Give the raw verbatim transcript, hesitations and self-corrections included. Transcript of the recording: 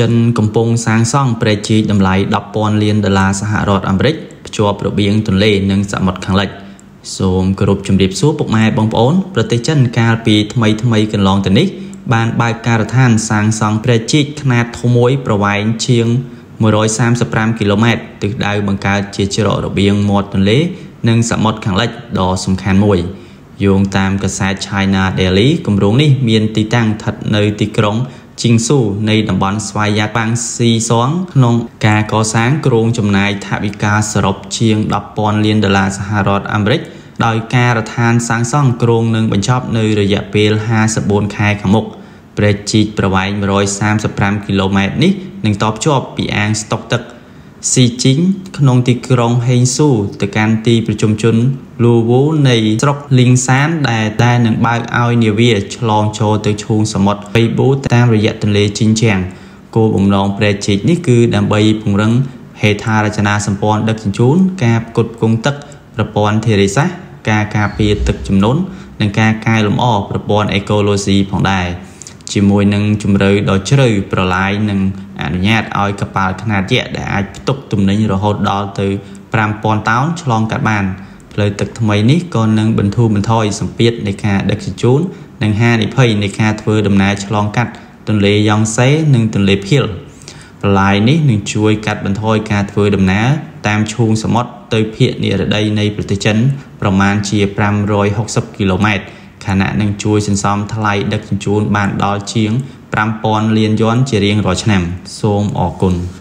ចិនកំពុងសាងសង់ប្រេជីកតម្លៃដប់ពាន់លានដុល្លារសហរដ្ឋអាមេរិកភ្ជាប់របៀងទន្លេនិងសមុទ្រខាងលិចសូមគោរពជំរាបសួរពុកម៉ែបងប្អូនប្រទេសចិនកាលពីថ្មីថ្មីកន្លងទៅនេះបានបើកការដ្ឋានសាងសង់ប្រេជីកខ្នាតធំមួយប្រវែងជាងមួយរយសាមសិបប្រាំគីឡូម៉ែត្រទិសដៅបង្កើតជាច្រករបៀងមាត់ទន្លេនិងសមុទ្រខាងលិចដ៏សំខាន់មួយយោងតាមកាសែត China Daily គម្រោងនេះមានទីតាំងស្ថិតនៅទីក្រុងជីងស៊ូនៃតំបន់ស្វយ័តបាំងស៊ីសងក្នុងការកសាងគ្រោងចំណាយថវិកាសរុបជាងដប់ពាន់លានដុល្លារសហរដ្ឋអាមេរិកដោយការដ្ឋានសាងសង់គ្រោងនឹងបញ្ចប់នៅរយៈពេលហាសិបបួនខែខាងមុខប្រេជីកប្រវែងមួយរយសាមសិបប្រាំគីឡូម៉ែត្រនេះនឹងតភ្ជាប់ពីអាងស្តុកទឹកស៊ីជីងក្នុងទីក្រុងហេងស៊ូទៅកាន់ទីប្រជុំជនលូវូនៃស្រុកលីងសានដែលតែនឹងបើកឲ្យនាវាឆ្លងចូលទៅឈូងសមុទ្របេបូតាមរយៈទន្លេជីងជាងគោលបំណងប្រេជីកនេះគឺដើម្បីពង្រឹងហេដ្ឋារចនាសម្ព័ន្ធដឹកជញ្ជូនការផ្គត់ផ្គង់ទឹកប្រព័ន្ធធារាសាស្ត្រការការពារទឹកជំនន់និងការកែលម្អប្រព័ន្ធអេកូឡូស៊ីផងដែរជាមួយនឹងជម្រៅដ៏ជ្រៅប្រឡាយនិងអនុញ្ញាតឲ្យកប៉ាល់ខ្នាតយក្សដែលអាចផ្ទុកទំនិញរហូតដល់ទៅប្រាំពាន់តោនឆ្លងកាត់បានផ្លូវទឹកថ្មីនេះក៏នឹងបន្ធូរបន្ថយសម្ពាធនៃការដឹកជញ្ជូននិងហានិភ័យនៃការធ្វើដំណើរឆ្លងកាត់ទន្លេយ៉ងសេនិងទន្លេភៀលប្រឡាយនេះនឹងជួយកាត់បន្ថយការធ្វើដំណើរតាមឈូងសមុទ្រទៅភាគនិរតីនៃប្រទេសចិនប្រមាណជាប្រាំរយហុកសិបគីឡូម៉ែត្រខណៈនឹងជួយសន្សំថ្លៃដឹកជញ្ជូនបានដល់ជាងប្រាំពាន់លានយួនជារៀងរាល់ឆ្នាំសូមអរគុណ